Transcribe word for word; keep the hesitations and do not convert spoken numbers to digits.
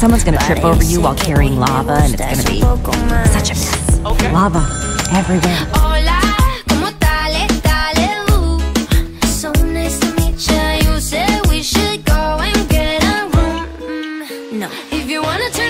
Someone's gonna trip over you while carrying lava, and it's gonna be such a mess. Okay. Lava everywhere. Hola, ¿cómo dale, dale, ooh. So nice to meet you. You said we should go and get a room. No. If you wanna turn